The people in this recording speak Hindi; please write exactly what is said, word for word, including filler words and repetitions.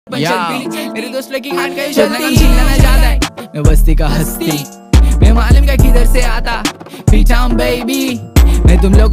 मेरे दोस्त लगी खान का चिल्लाना ज्यादा है। मैं बस्ती का हस्ती, मैं मालूम क्या किधर से आता, पीछा बेबी मैं तुम लोग